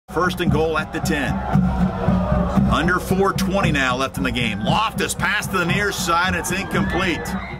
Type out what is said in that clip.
First and goal at the 10. Under 4:20 now left in the game. Loftus pass to the near side. It's incomplete.